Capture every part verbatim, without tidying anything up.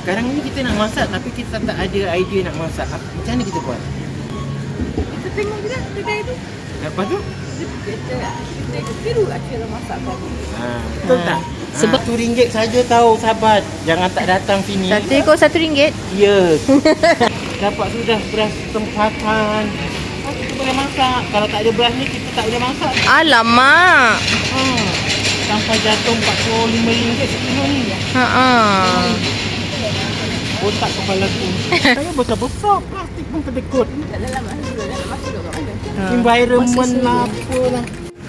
sekarang ni kita nak masak tapi kita tak ada idea nak masak. Macam mana kita buat? Kita tengok je lah kedai tu. Lepas tu? Kita kita tiru kat cara masak tadi. Ha, betul Ha. tak? Sebab- Satu ringgit saja tahu, sahabat. Jangan tak datang sini. Satu ekor satu ringgit. Ya. Dapat sudah beras tempatan. Ha, kita boleh masak. Kalau tak ada beras ni kita tak boleh masak. Alamak. Ha. Sampai jatuh empat puluh lima ringgit sekilo ni. Ha ah. Otak kepala tu. Saya besar-besar, plastik pun kedekut. Tak dalam masuk dulu, dalam masuk dulu kat mana? Ha. Environment Masa lah, sulit. apalah.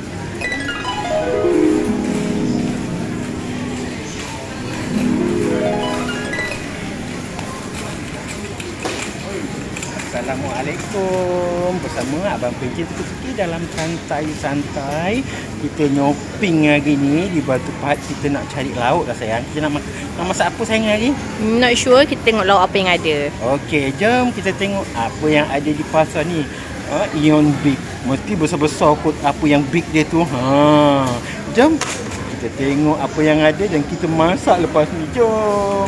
Assalamualaikum. Bersama Abang Pencet Teki dalam santai-santai. Kita nyoping hari ni di Batu Pahat. Kita nak cari lauk lah sayang. Kita nak, nak masak apa sayang hari? Not sure, kita tengok lauk apa yang ada. Okey, jom kita tengok apa yang ada di pasar ni. Ha, Ion Big. Mesti besar-besar kot apa yang big dia tu. Ha. Jom kita tengok apa yang ada dan kita masak lepas ni. Jom.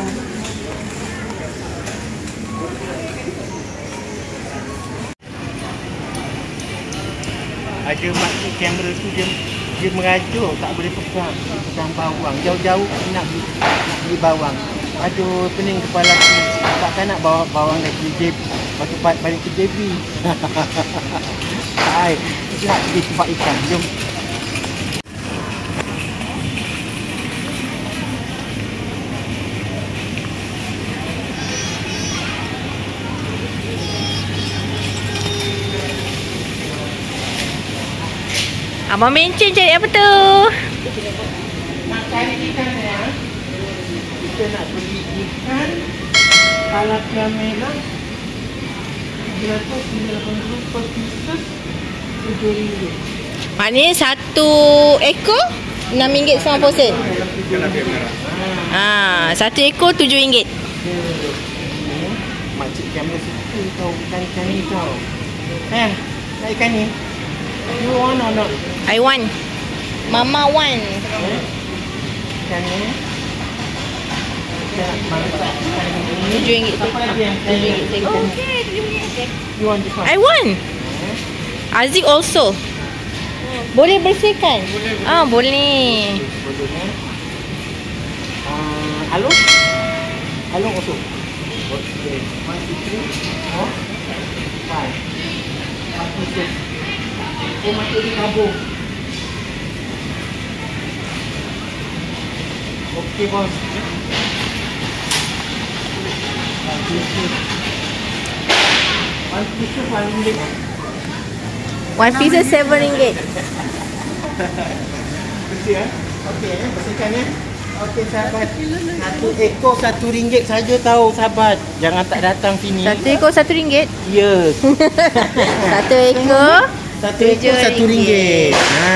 Ada makcik kamera tu dia dia merajuk, tak boleh pegang. Dia pegang bawang. Jauh-jauh nak beli, nak beli bawang. Aduh, pening kepala aku. Takkan nak bawa bawang dari J B. Batu Pahat balik ke J B. Hai, kita nak pergi tempat ikan. Jom. Abang Mencin cari apa tu? Nak cari ikan ya. Kita nak beli ikan tilapia merah tiga ratus lapan puluh per pieces tujuh ringgit. Maknanya satu ekor enam ringgit sembilan puluh sen. Ah, satu ekor tujuh ringgit. Makcik kamera suka tau ikan-ikan ni tau. Eh, nak ikan ni? You want or not? I want. Mama want. Eh? Ikan ni. Kita nak masak ikan ni. Tujuh ringgit. Apa lagi yang Tujuh ringgit sekor. Okey, tujuh ringgit. You want this one? I want. Aziz also. Boleh bersihkan? Boleh, boleh. Ah, boleh. Boleh eh. Uh, Alung? Alung also. Okay. One, two, three, four, five. Five pieces. Oh, masuk di kabung. Okey, bos. One pieces. One pieces, one ringgit. One piece seven ringgit. Bersih eh? Okey eh, bersihkan eh. Okey sahabat. Satu ekor satu ringgit saja tahu sahabat. Jangan tak datang sini. Satu ekor satu ringgit. Ya. Satu ekor Satu ekor satu ringgit. Ha.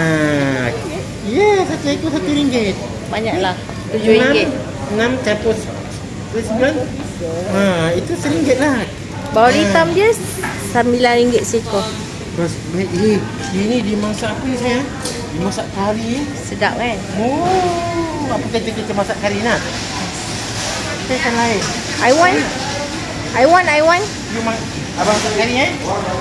Ya, satu ekor satu ringgit. Banyaklah. Tujuh ringgit. Enam campur sembilan. Ha, itu seringgit lah. Bawang hitam dia sembilan ringgit seekor. Bos, eh, ini dimasak apa sayang? Dimasak kari. Sedap kan? Oh, apa kata kita masak kari nak? Kita ikan lain. I want. I want, I want. You mak, abang masak kari eh?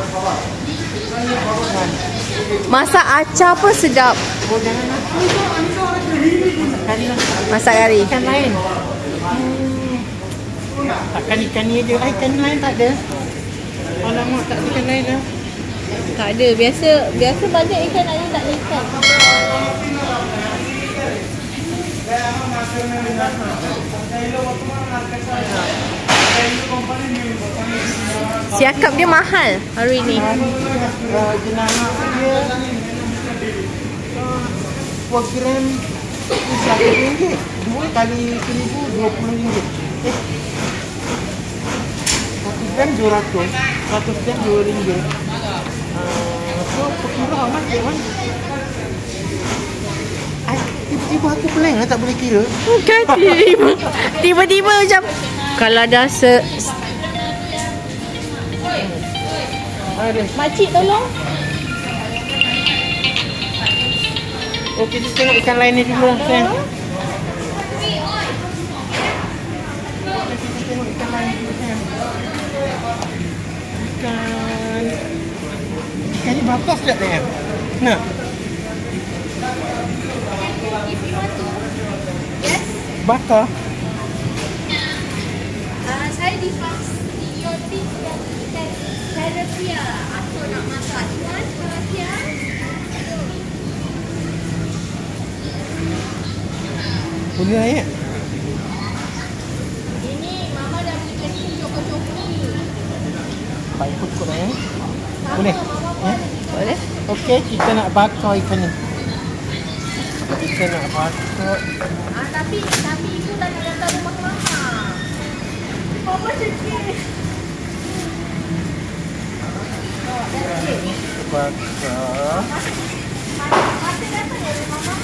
Masak acar pun sedap. Oh, jangan lah. Masak kari lah. Masak kari. Ikan lain. Hmm. Takkan ikan ni je. Ah, ikan lain tak ada. Alamak, tak ada ikan lain lah. Tak ada. Biasa biasa banyak ikan ada tak ada ikan. Siakap dia mahal hari ni. Uh, jenama dia dua gram satu ringgit. Dua kali seribu dua puluh ringgit. Eh, satu gram dua ratus. Satu gram dua ringgit. Uh, so, per kilo how much that one? Ah, tiba-tiba aku blank lah, tak boleh kira. Bukan tiba-tiba. Tiba-tiba macam kalau dah se Ada. makcik tolong. Okey, kita tengok ikan lain ni dulu lah, sayang. Bakar sekejap tanya. Nak? If you want to. Yes. Bakar? Uh, saya di fast Yoti dan ikan terapia atau nak masak ikan terapia. Boleh lah ya? Ini mama dah beli kasi cokok-cokok ni. Pak ikut kot ya. Boleh? Ya? Boleh? Okey, kita nak bakar ikan ni. Kita nak bakar. Ah, tapi tapi ibu dah nak datang rumah mama. Mama sedih. Oh, that's it. Kita bakar. Masa datang dari rumah mama.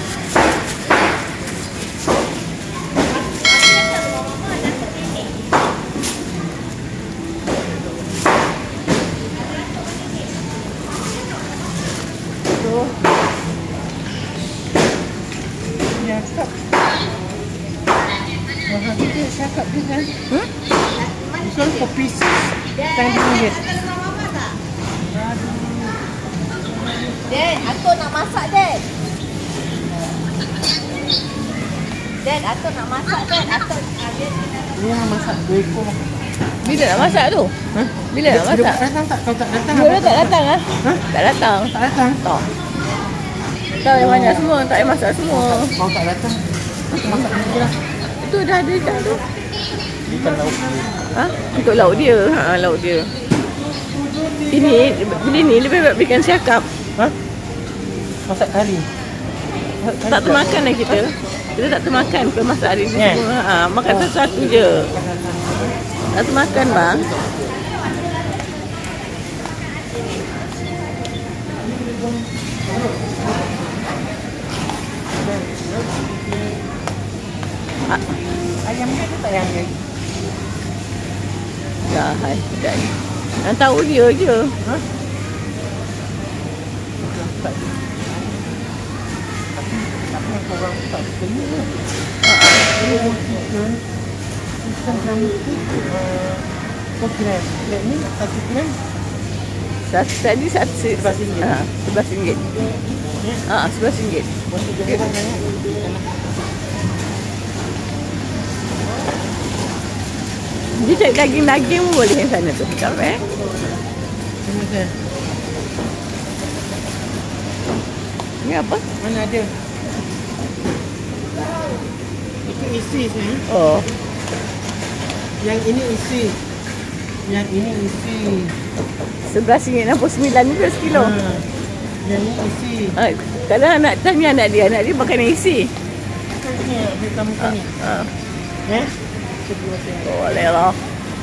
Cakap. Mahal dia cakap dia kan. Hmm? This one for pieces. ten ringgit. Dad, Atuk nak masak, Dad. Dad, Atuk nak masak, Dad. Atuk ada Ni nak masak dua ekor. Bila nak masak tu? Ha? Bila nak Dia masak? tak datang tak? Kau tak datang? Dia dah tak datang ah. Ha? Tak datang. Tak datang? Tak. Tak payah banyak semua, tak payah masak semua. Kau tak datang? Aku masak ni je lah. Itu dah ada dah tu. Ikan lauk dia. Ha? Untuk lauk dia. Ha, lauk dia. Ini, beli ni lebih baik ikan siakap. Ha? Masak kari. Tak termakan lah kita. Kita tak termakan kalau masak hari ni Yeah. semua. Ha, makan satu-satu je. Tak termakan bang. Ayam dia tu tak ayam dia. Dah, hai. Dah. Yang tahu dia je. Ha? Tak. Tapi tapi yang korang tak kena. Ini ikan. Ikan cantik. Kau kira plate ni satu kira. Satu tadi satu Sebelas ringgit. Ha, sebelas ringgit. Ha, sebelas ringgit. Masih jadi banyak. Dia cari daging-daging pun boleh yang sana tu. Tak apa eh? Sini saya. Ni apa? Mana ada? Itu isi saya. Oh. Yang ini isi. Yang ini isi. Sebelas ringgit enam puluh sembilan ni per sekilo. Ha. Yang ini isi. Ha, kalau anak tanya anak dia, anak dia makan yang isi. Kan ni ambil kamu Ha, ni. ha. Ya? Kedua saya. Boleh lah.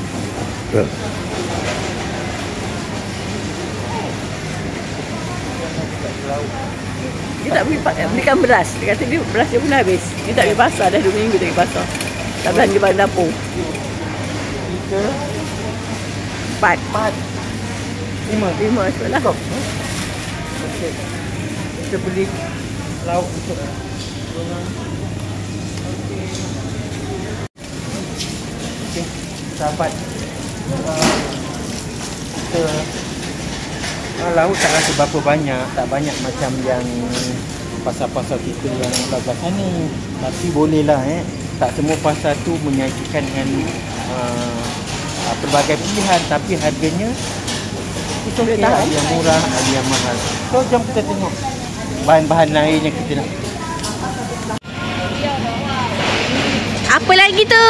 Dia tak beli, belikan beras. Dia kata dia beras dia pun dah habis. Dia tak pergi pasar dah dua minggu tak pergi pasar. Tak belanja barang dapur. Tiga. Empat. Empat. Lima. Lima sebelah. Okey. Kita beli lauk untuk orang. Okey. Sahabat. Uh, kita uh, lauk tak rasa berapa banyak. Tak banyak macam yang pasar-pasar kita yang belakang ni. Tapi bolehlah eh. Tak semua pasar tu menyajikan dengan uh, uh, pelbagai pilihan. Tapi harganya itu okay, ada yang murah, ada yang mahal. So jom kita tengok bahan-bahan lain yang kita nak. Apa lagi tu?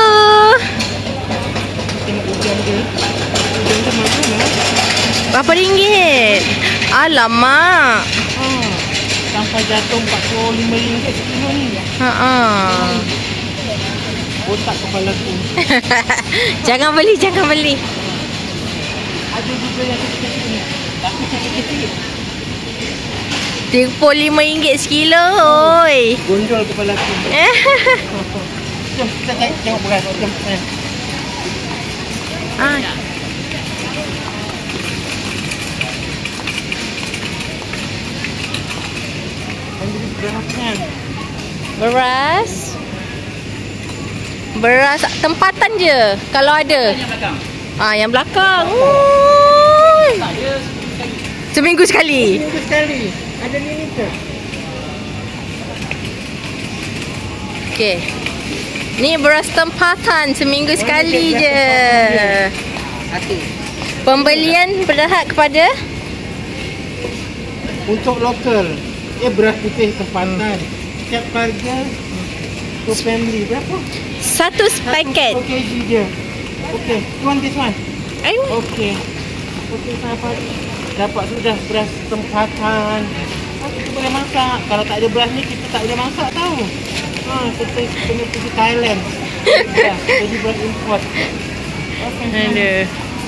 Tengok hujan dia. Hujan dia mahal lah. Berapa ringgit? Alamak. Ha. Sampai jatuh empat puluh lima ringgit sekilo ni. Ha ah. Otak kepala tu. Jangan beli, jangan beli. Ada juga yang kecil-kecil ni. Tapi kecil-kecil. tiga puluh lima ringgit sekilo. Oi. Gondol kepala tu. Jom kita tengok, tengok beras. Jom. Ah. Berasnya. Beras. Beras tempatan je kalau ada. Ah, yang belakang. Ui. Seminggu sekali. Seminggu sekali. Ada limited. Okey. Ni beras tempatan seminggu sekali beras je. Satu. Pembelian berhad kepada Untuk lokal. Eh beras putih tempatan. Setiap keluarga per family berapa? satu paket. satu kg je. Okey, you want this one? Ayo. Okey. Okey, sahabat. Dapat sudah beras tempatan. Oh, kita boleh masak. Kalau tak ada beras ni kita tak boleh masak tau. Ha, kita kena pergi Thailand. Ya, jadi beras import. Okey. Aduh.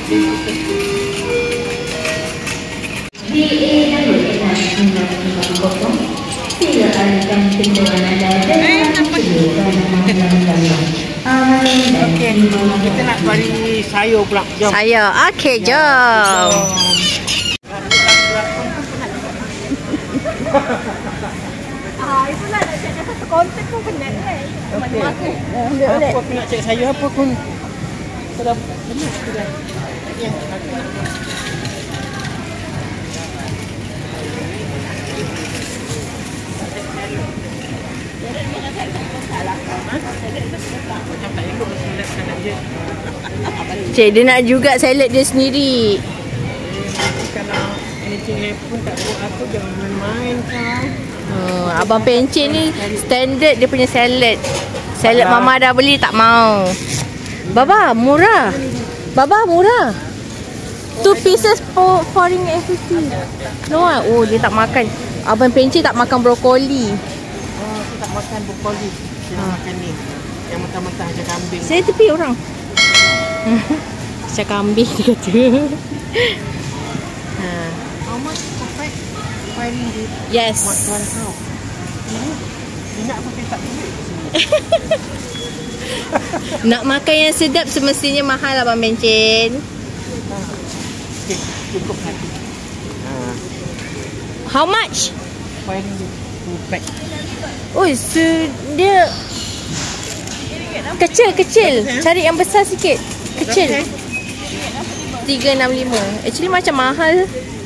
D A Nurul Iman sembilan lima kosong. Sila alihkan kenderaan anda dengan segera malam-malam. Amin dan Okey, kita nak bagi sayur pula. Jom. Saya. Okey, jom. Ah, itulah nak cakap satu konten pun penat kan. Mana-mana. Apa aku nak cek sayur apa pun. Sudah benar sudah. Ya, aku nak. Cik, dia nak juga salad dia sendiri. Kalau anything happen tak buat apa jangan main-main kau. Hmm, Abang Pencet ni standard dia punya salad. Salad mama dah beli tak mau. Baba, murah. Baba, murah. Two pieces for four ringgit fifty. No ah. Oh, dia tak makan. Abang Pencet tak makan brokoli. Oh, aku tak makan brokoli. Saya makan ni. Yang mentah-mentah je kambing. Saya tepi orang. Macam kambing dia kata. Ha. How much perfect? five ringgit. Yes. What one how? Ini minyak pun saya tak duit ke sini. Nak makan yang sedap semestinya mahal Abang Pencet. Okey, cukup hati. Ha, How much? five ringgit. Two pack. Oh, so dia kecil-kecil. Cari yang besar sikit. Kecil. tiga enam lima. Actually macam mahal.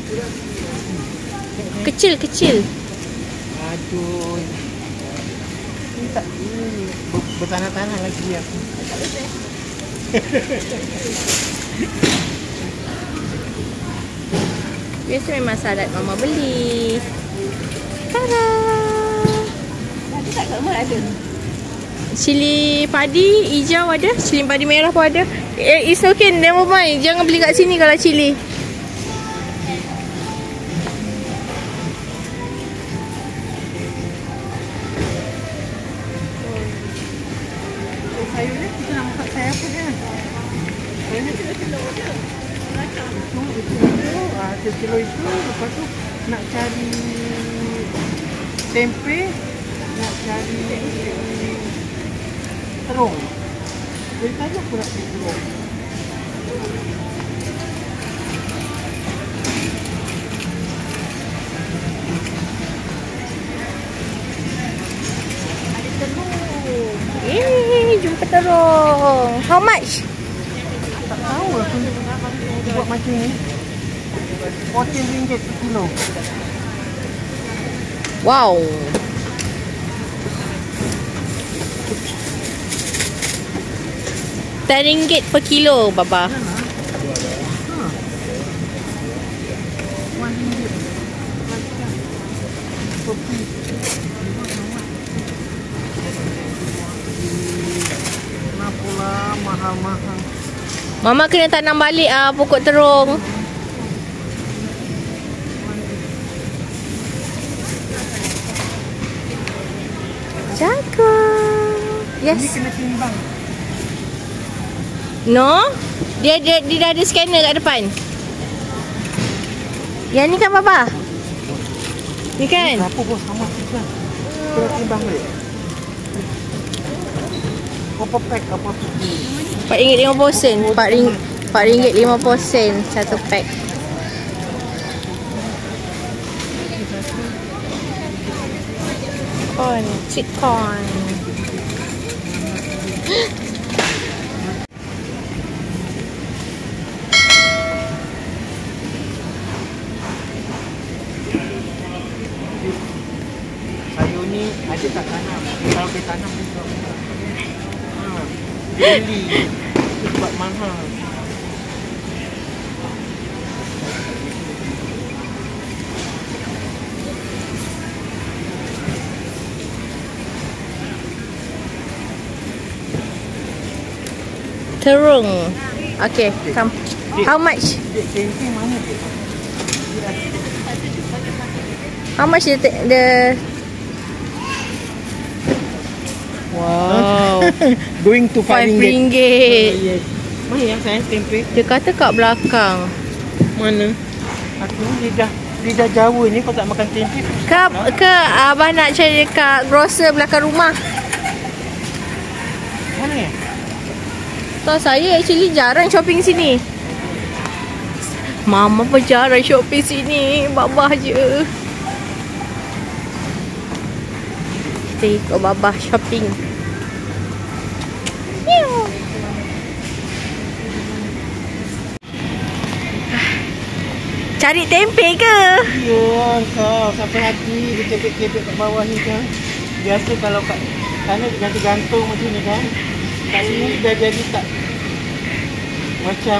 Kecil-kecil. Aduh. Ini tak ini ber- bertanah-tanah lagi aku. Biasa memang salad mama beli. Tada. Tadi tak kat rumah ada. Cili padi hijau ada, cili padi merah pun ada. Eh, it's okay, never mind. Jangan beli kat sini kalau cili. Sayur ni kita nak masak sayur apa kan? Sayur ni kilo-kilo je. Itu, itu, itu. Ah, sekilo itu. Lepas tu nak cari tempe. Nak cari terung. Dari tadi aku nak cari terung. Eh, jumpa terung. How much? Tak tahu aku buat macam ni. fourteen ringgit per kilo. Wow. ten ringgit per kilo, Baba. one ringgit. Kopi. Kenapa lah mahal-mahal? Mama kena tanam balik ah pokok terung. Jaga. Ini Yes. kena timbang. No. Dia dia, dia dah ada scanner kat depan. Yang ni kan Baba? Ni kan? Berapa bos sama juga? Kena timbang balik. Berapa pack apa tu? empat ringgit lima puluh sen. empat ringgit empat ringgit lima puluh sen satu pack. Corn, sweet corn. dia tak tanam. Kalau dia tanam dia sebab mahal. Ha, dia beli. Itu sebab mahal. Terung. Okay, come. How much? Dek, tempe mana dia? How much the the Wow. Going to Five five ringgit. ringgit. Oh, yes. Mana yang saya tempe? Dia kata kat belakang. Mana? Aku ni lidah lidah Jawa ni kau tak makan tempe. Ke, ke abang nak cari kat grocer belakang rumah. Mana ya? Tahu saya actually jarang shopping sini. Mama pun jarang shopping sini. Babah je. Kita ikut babah shopping. Meow. Cari tempe ke? Ya kau sampai hati dia kepek-kepek kat bawah ni kan. Biasa kalau kat sana dia gantung macam ni kan. Kat sini dah jadi tak macam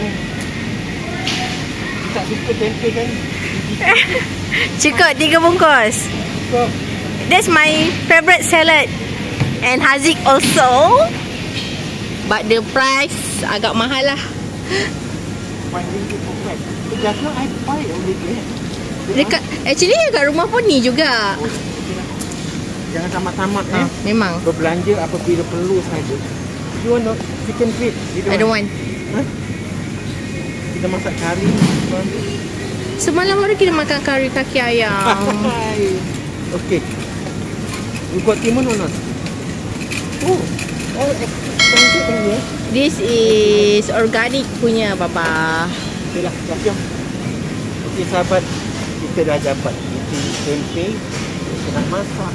tak suka tempe kan. Cukup tiga bungkus. Kau That's my favorite salad. And Haziq also. But the price agak mahal lah. five ringgit per pack. Just now I buy only there. Dekat, actually kat rumah pun ni juga. Oh, okay lah. Jangan tamat-tamat Ha, eh. memang. Berbelanja apabila perlu saja. You want no chicken feet? I don't want. Huh? Kita masak kari. Semalam hari kita makan kari kaki ayam. Okay. You got timun or not? Oh, oh, expensive kan ya? This is organic punya, Baba. Okay lah, dah siap. Okay sahabat, kita dah dapat isi tempe. Kita nak masak.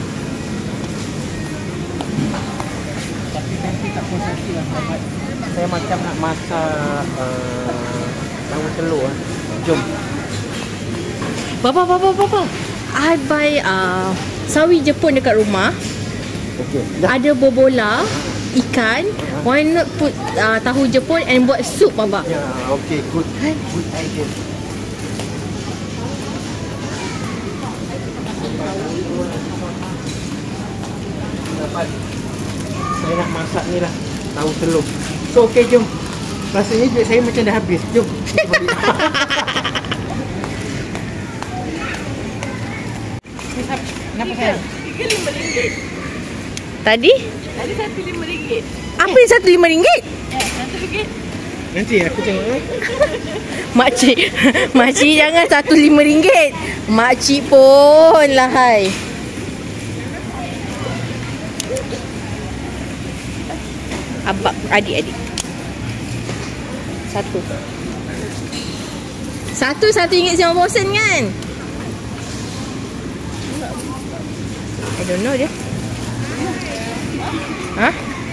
Tapi tempe tak puas hati lah sahabat. Saya macam nak masak uh, tahu telur lah. Jom. Baba, Baba, Baba. I buy uh, sawi Jepun dekat rumah. Okay. Dah. Ada bobola, ikan. Why not put uh, tahu Jepun and buat sup, Baba? Ya, okay, good. Good idea. Dapat. Saya nak masak ni lah. Tahu telur. So, okay, jom. Rasanya duit saya macam dah habis. Jom. Kita balik. Kenapa saya? Tiga lima ringgit. Tadi? Tadi satu lima ringgit. Apa yang satu lima ringgit? Eh, satu ringgit. Nanti aku tengok eh. Makcik, makcik jangan satu lima ringgit. Makcik pun lahai. Abang, adik-adik. Satu. Satu, satu ringgit sembilan puluh sen kan? I don't know dia. Ha?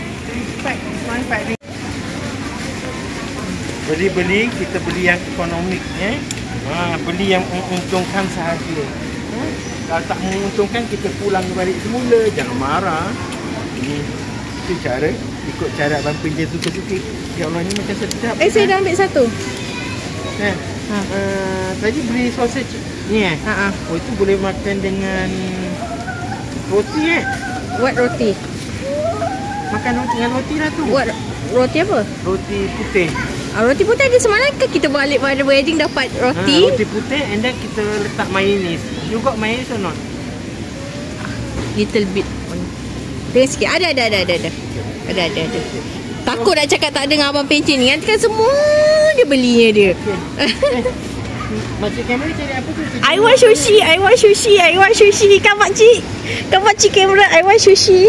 Beli-beli, kita beli yang ekonomik eh. Ha, beli yang menguntungkan sahaja. Ha? Kalau tak menguntungkan, kita pulang balik semula. Jangan marah. Ini itu cara. Ikut cara Abang Pinjam suka-suka. Ya Allah, ni macam sedap. Eh, saya dah ambil satu. Ha. Ha. Uh, tadi beli sausage ni eh. Ha ah. Oh, itu boleh makan dengan roti eh. Buat roti. Makan roti dengan roti lah tu. Buat roti apa? Roti putih. Ah, roti putih ada semalam ke kita balik pada wedding dapat roti? Ha, roti putih and then kita letak mayonnaise. You got mayonnaise or not? Little bit. Tengok sikit. Ada, ada, ada, ada. Ada, ada, ada. ada. Takut nak cakap tak ada dengan Abang Pencen ni. Nanti kan semua dia belinya dia. Okay. Eh, makcik kamera cari apa tu? I want sushi, I want sushi, I want sushi. Kan makcik? Kan makcik kamera, I want sushi.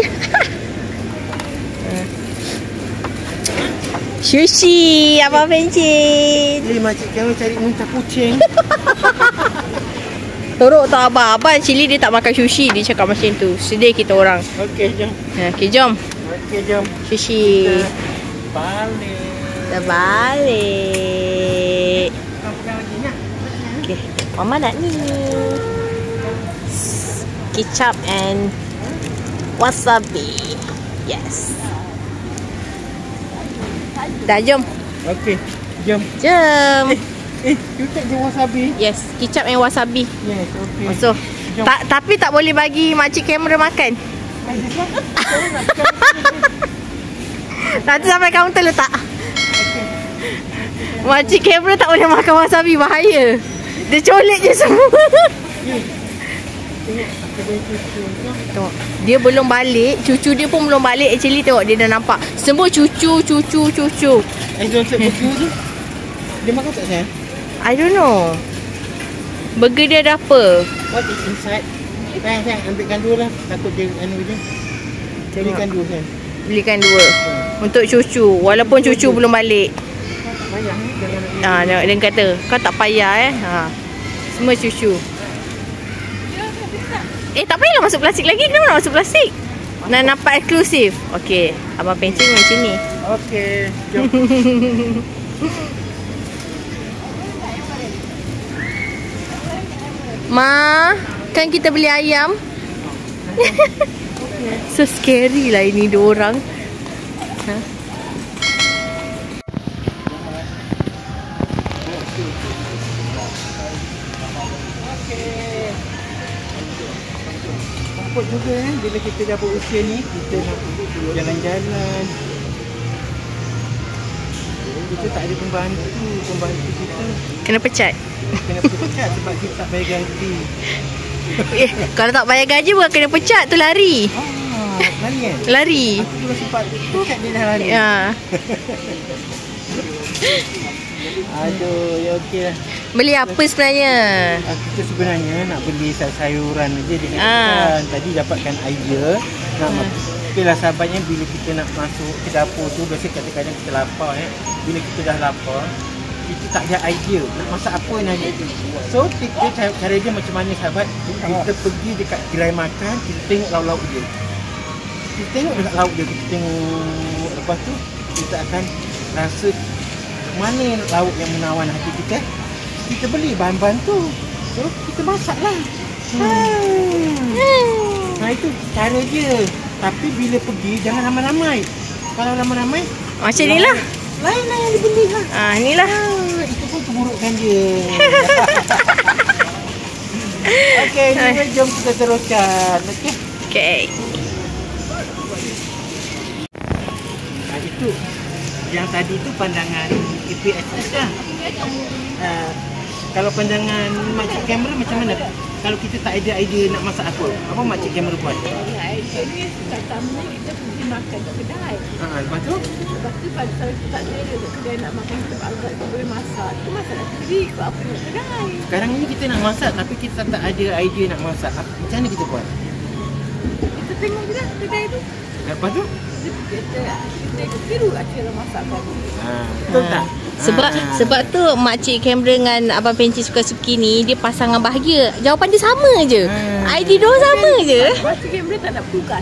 Sushi, Abang Pencen. Eh, makcik kamera cari muntah kucing. Teruk tak abang? Abang Cili dia tak makan sushi. Dia cakap macam tu. Sedih kita orang. Okey, jom. Okay, jom. Okey, jom. Sushi. Kita balik. Kita balik. Kau pegang lagi ni. Okay. Mama nak ni. Kicap and wasabi. Yes. Dah, jom. Okey, jom. Jom. Eh, you tak je wasabi? Yes, kicap and wasabi. Yes, okey. So, tak, tapi tak boleh bagi makcik kamera makan. Nanti sampai kaunter letak. Makcik kamera tak boleh makan wasabi, bahaya. Dia colek je semua. Tengok, dia belum balik. Cucu dia pun belum balik. Actually tengok, dia dah nampak semua cucu, cucu, cucu. Eh, jom set burger je. Dia makan tak sayang? I don't know. Burger dia ada apa? What is inside? Sayang, sayang, ambilkan dua lah. Takut dia anu je. Belikan dua sayang. Belikan dua untuk cucu. Walaupun cucu belum balik. Payah ni, jangan nak. Ah, dia, dia kata, kau tak payah eh. Ha. Semua cucu. Eh, tak payahlah masuk plastik lagi. Kenapa nak masuk plastik? Nak nampak eksklusif. Okey, abang pencing macam ni. Okey, jom. Ma, kan kita beli ayam? So scary lah ini dua orang. Ha? Takut juga eh, bila kita dah berusia ni, kita nak jalan-jalan. Kita tak ada pembantu, pembantu kita Kena pecat. kena pecat sebab kita tak bayar gaji. Eh, kalau tak bayar gaji bukan kena pecat, tu lari. Ah, lari kan? Lari. Aku belum sempat pecat dia dah lari. Ya. Aduh, ya okey lah. Beli apa sebenarnya? Ah, kita sebenarnya nak beli sayuran je dengan Ah. ikan. Tadi dapatkan idea nak Ah. Okey lah sahabatnya, bila kita nak masuk ke dapur tu, biasa kadang-kadang kita lapar eh. Bila kita dah lapar, kita tak ada idea nak masak apa nanti. So tip dia, cara, cara dia macam mana sahabat? Kita pergi dekat gerai makan, kita tengok lauk-lauk dia. Kita tengok dekat lauk dia, kita tengok, lepas tu kita akan rasa mana lauk yang menawan hati kita. Kita beli bahan-bahan tu. So kita masaklah. Hmm. Nah itu cara dia. Tapi bila pergi jangan ramai-ramai. Kalau ramai-ramai Macam ni lah. lain lah yang dibeli lah. Ah, ni lah. Ah, itu pun keburukan dia. Okey, jadi jom kita teruskan. Okey. Okay. Nah, itu yang tadi tu pandangan A P S S lah. Uh, kalau pandangan makcik kamera macam mana? Kalau kita tak ada idea nak masak apa, apa makcik kamera buat? Idea ni pertama kita pergi makan kat kedai. Ha, lepas tu? Lepas tu pada saat kita tak selera kat kedai nak makan, kita agak kita boleh masak. Kita masak nak sendiri ke apa nak kedai. Sekarang ni kita nak masak tapi kita tak ada idea nak masak. Macam mana kita buat? Kita tengok je lah kedai tu. Lepas tu? Kita kita tiru kat cara masak tadi. Ha, betul tak? Sebab Ha. sebab tu makcik kamera dengan abang penci suka-suki ni, dia pasangan bahagia. Jawapan dia sama je. Ha. I D dia sama je. Makcik kamera tak nak bertugas.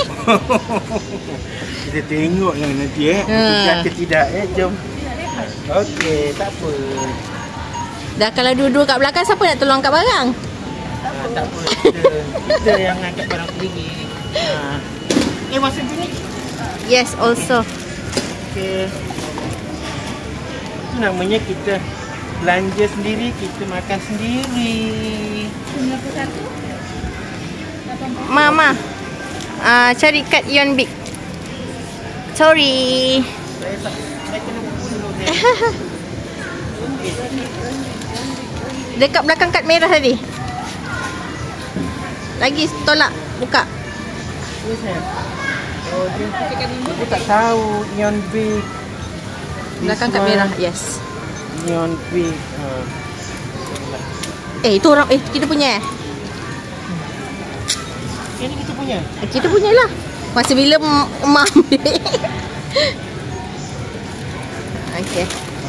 Kita tengok yang nanti eh. Ha. Kita ke tidak eh. Jom. Okey, tak apa. Dah kalau dua-dua kat belakang, siapa nak tolong kat barang? Ha, tak apa. Kita, kita yang angkat barang sendiri. Ha. Eh, wasabi ni. Yes, also. Okey. Itu namanya kita belanja sendiri, kita makan sendiri. Mama. Ah, uh, cari kad Ion Big. Sorry. Saya tak, saya kena buku dulu ni. Dekat belakang kad merah tadi. Lagi tolak, buka. Ini saya. Oh, dia, dia tak tahu Ion Big. Belakang kad merah. Yes. Ion Big. Ha. Eh, itu orang eh kita punya eh. Ini kita punya. Eh, Kita punya lah. Masa bila m- mak ambil. Okey.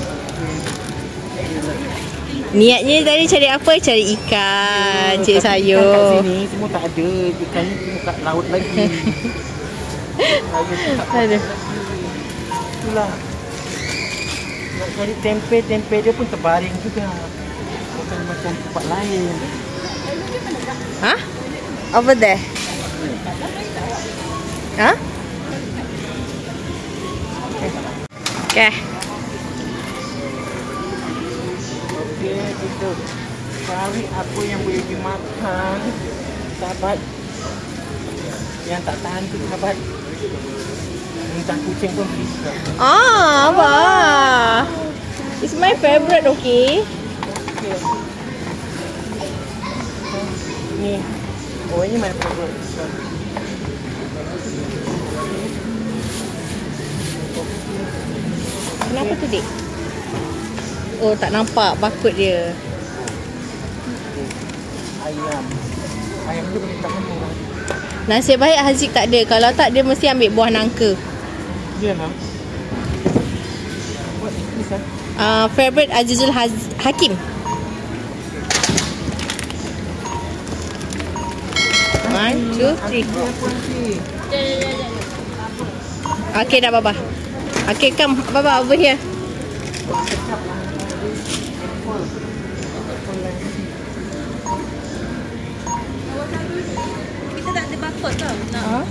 Niatnya tadi cari apa? Cari ikan, cari Tapi ikan kat sayur. sini semua tak ada. Ikan ni semua kat laut lagi. Lagi tak Aduh. itulah. Nak cari tempe, tempe dia pun terbaring juga. Bukan macam tempat lain. Ha? Over there. Ha? Okay. Okey, kita cari apa yang boleh dimakan. Sahabat. Yang tak tahan tu sahabat. Minta kucing pun beli. Ah, abah. It's my favorite, okay? Okey. Ni. Oh, ini my favorite. Kenapa tu, Dik? Oh, tak nampak barcode dia. Ayam. Ayam tu boleh tahan orang. Nasib baik Haziq tak ada. Kalau tak, dia mesti ambil buah nangka. Dia lah. What is this ah? Uh, favorite Azizul Haz- Hakim. One, two, three. Okay dah, Baba. Okay, come, Baba, over here. Kita tak ada barcode tau. Nak. Ha?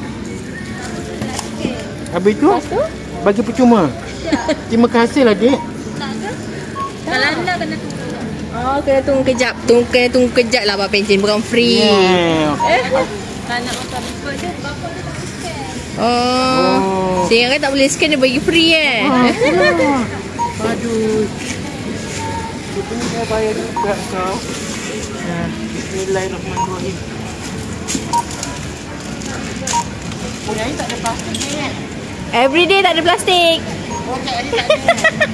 Habis tu? Bagi percuma. Terima kasih lah, Dik. Tak ke? Kalau anda kena tunggu. Oh, kena tunggu kejap. Tunggu, kena tunggu kejap lah, Abang Pencen. Bukan free. Yeah. Tak nak makan barcode je. Barcode dia tak scan. Oh. Oh. Sehingga kan tak boleh scan, dia bagi free eh. Aduh. Rupanya saya bayar juga kau. Ya, bismillahirrahmanirrahim. Oh, yang ni tak ada plastik ni kan? Everyday tak ada plastik. Oh, tak ada, tak ada.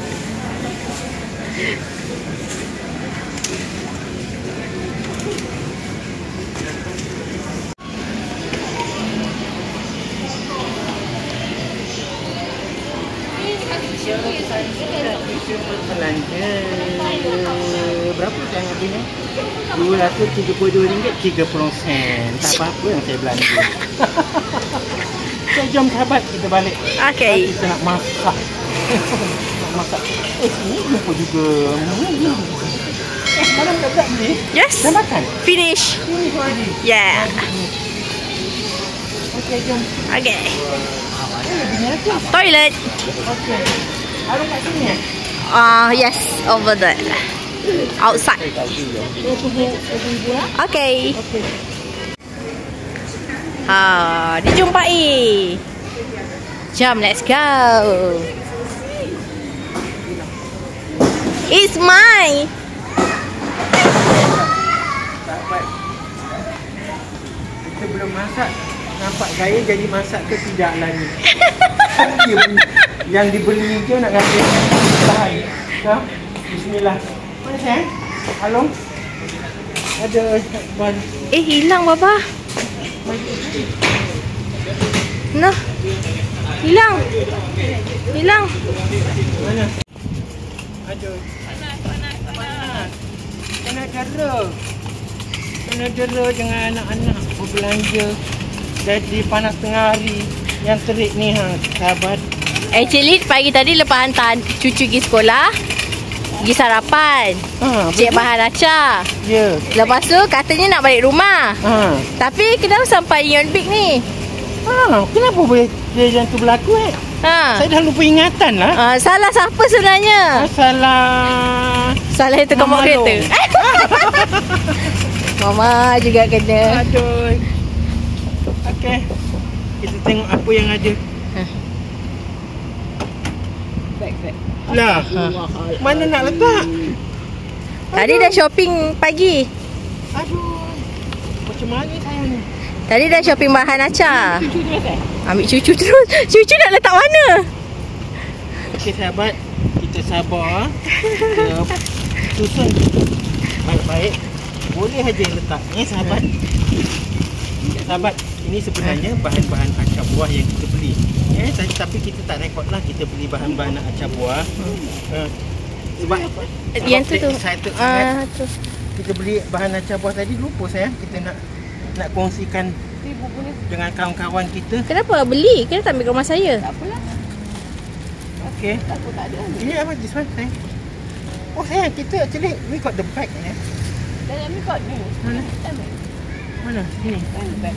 Belanja berapa saya ambil ni? dua ratus tiga puluh dua ringgit tiga puluh sen. Tak apa-apa yang saya belanja. So, jom sahabat kita balik. Okay. Kita nak masak. Nak masak. Eh, sini lupa juga. Eh, malam tak tak ni? Yes. Dah makan? Finish. Ini already. Yeah. Okey, jom. Okay. Eh, lebih ni lagi. Toilet. Okey. Arung kat sini eh? Ah, uh, yes, over there. Outside. Okay. Okey. Ha, dijumpai. Jom, let's go. It's mine. Sahabat. Kita belum masak. Nampak gaya jadi masak ke tidak lah ni. Yang dibeli je nak kata tahan. Dah. Bismillah. Mana sayang? Along. Ada ban. Eh, hilang Baba. Nah. Hilang. Hilang. Mana? Aduh. Panas, panas, panas. Kena dera. Kena dera dengan anak-anak berbelanja. Jadi panas tengah hari yang terik ni ha, sahabat. Actually, pagi tadi lepas hantar cucu pergi sekolah, pergi sarapan. Ha, Cik bahan acar. ya. Lepas tu katanya nak balik rumah. Ha. Tapi kenapa sampai Ion Big ni? Ha, kenapa boleh dia yang tu berlaku eh? Ha. Saya dah lupa ingatan lah. Uh, salah siapa sebenarnya? Masalah Salah itu kamu Mama kereta. Mama juga kena. Aduh. Okey. Kita tengok apa yang ada. Back, back. Lah. Mana nak letak? Tadi dah shopping pagi. Aduh. Macam mana saya ni? Tadi dah shopping bahan acar. Cucu terus eh? Ambil cucu terus. Cucu nak letak mana? Okey sahabat, kita sabar. Kita susun baik-baik. Boleh aja letak. Eh sahabat. Sahabat, ini sebenarnya bahan-bahan acar buah yang kita beli. Eh tapi kita tak rekod lah kita beli bahan-bahan acar buah. Uh, sebab Yang tu tu. Saya tu. Ah, tu. Kita beli bahan acar buah tadi lupa saya kita nak nak kongsikan dengan kawan-kawan kita. Kenapa beli? Kenapa tak ambil ke rumah saya? Tak apalah. Okey. Aku tak ada. Ini apa this one sayang? Oh sayang, kita actually we got the bag eh. Dalam ni kot ni. Mana? Mana? Sini. Ada beg.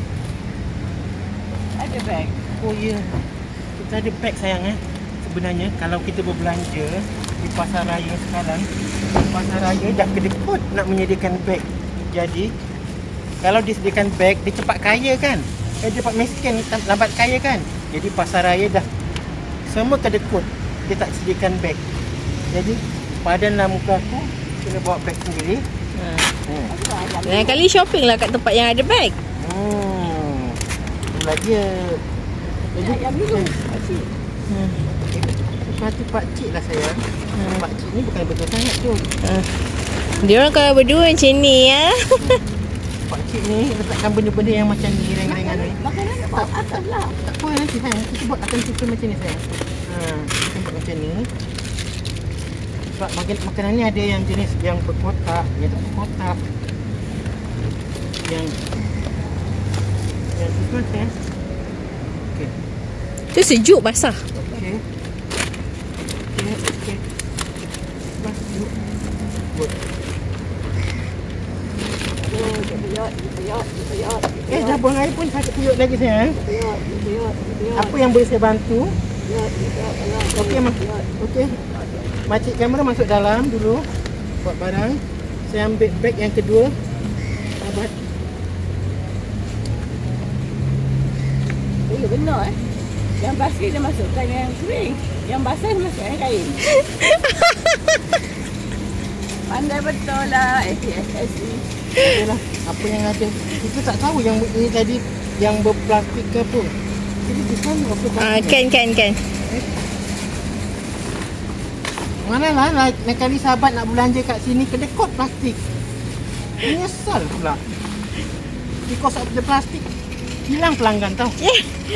Ada beg. Oh ya. Kita ada beg sayang eh. Sebenarnya kalau kita berbelanja di pasar raya sekarang, pasar raya dah kedekut nak menyediakan beg. Jadi kalau disediakan beg, dia cepat kaya kan? Eh, dia cepat miskin, lambat kaya kan? Jadi pasar raya dah semua kedekut. Dia tak sediakan beg. Jadi padanlah muka aku, kena bawa beg sendiri. Ha. Hmm. Lain kali shopping lah kat tempat yang ada beg. Hmm. Itulah dia. Jadi Yang dulu. pakcik. Hmm. Sepatu pakcik lah sayang. Hmm. Pakcik ni bukan betul sangat tu. Ha. Dia orang kalau berdua macam ni ya. Pakcik ni letakkan benda-benda yang macam ni, ringan-ringan ni. Makanan nak bawa atas lah. Tak apa nanti sayang. Kita buat akan susun macam ni sayang. Ha, kita buat macam ni. Sebab makan, makanan ni ada yang jenis yang berkotak, yang tak berkotak. Yang yang susun sayang. Okey. Tu sejuk basah. Okey. Okey, okey. Bas, yuk. Buat. Oh, dia peyot, dia peyot, dia peyot. Eh, dah buang air pun sakit puyuk lagi sayang. Peyot, dia peyot, dia peyot. Apa yang boleh saya bantu? Peyot, dia peyot. Okey, mak. Okey. Makcik kamera masuk dalam dulu. Buat barang. Saya ambil beg yang kedua. Sahabat. Oh, ya benar eh. Yang basah dia masukkan yang kering. Yang basah dia masukkan yang kain. Pandai betul lah S S S ni. Itulah apa yang ada. Kita tak tahu yang ini tadi yang berplastik ke apa. Jadi di sana apa Ah, kan kan kan. Mana lah lain kali sahabat nak belanja kat sini kedekut plastik. Menyesal pula. Because of the plastik. Hilang pelanggan tau. Yeah.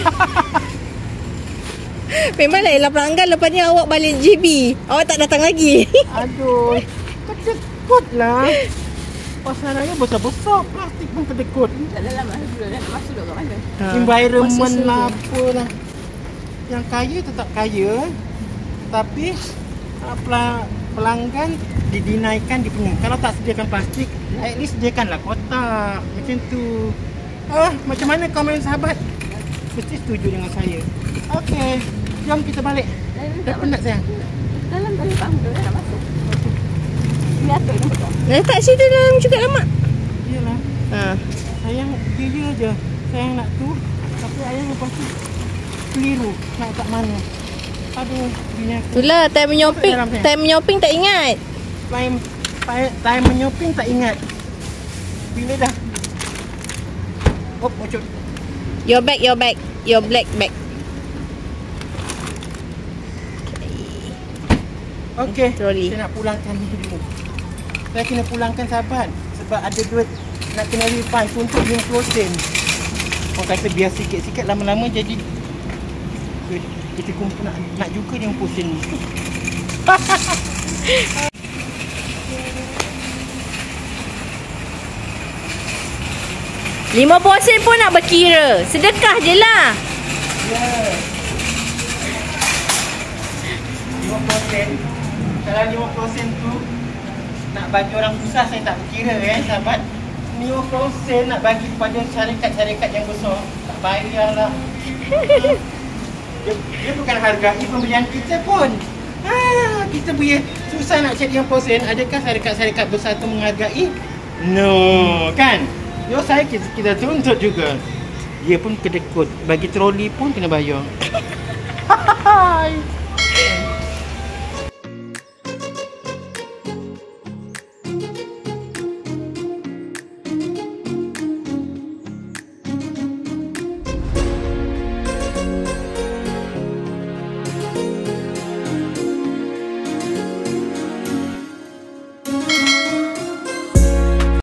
Memanglah ialah pelanggan, lepas ni awak balik J B. Awak tak datang lagi. Aduh. Kedekut lah. Pasar raya besar-besar. Plastik pun kedekut. Tak dalam masuk dulu. Nak masuk dulu kat mana? Ha, Environment masih lah sejuk. apalah. Yang kaya tetap kaya. Tapi uh, pela- pelanggan didinaikan di punya. Kalau tak sediakan plastik, at least sediakanlah kotak. Macam tu. Ah, macam mana komen sahabat? Mesti setuju dengan saya. Okey, jom kita balik. Dah penat sayang. Dalam dalam bangga nak masuk. Ini apa yang betul? Letak situ dalam juga lama. Iyalah. Ha. Sayang dia je. Sayang nak tu. Tapi ayang lepas tu keliru. Nak kat mana. Aduh, bini aku. Itulah time menyoping, Dalam saya. time menyoping tak ingat. Time, time, time menyoping tak ingat. Bila dah. Oh, mucut. Your bag, your bag, your black bag. Okey. Troli. Saya nak pulangkan ni dulu. Saya kena pulangkan sahabat. Sebab ada duit nak kena refund untuk lima puluh sen. Orang kata biar sikit-sikit lama-lama jadi kita kumpul nak, nak juga lima puluh sen ni. lima puluh sen pun nak berkira. Sedekah je lah. Ya. lima puluh sen. Kalau lima puluh sen tu nak bagi orang susah saya tak berkira eh sahabat. lima puluh sen nak bagi kepada syarikat-syarikat yang besar. Tak bayarlah. Dia, dia bukan hargai pembelian kita pun. Ha, kita punya susah nak cari lima puluh sen. Adakah syarikat-syarikat besar tu menghargai? No, kan? Yo, saya kita, kita tuntut juga. Dia pun kedekut. Bagi troli pun kena bayar. Hai.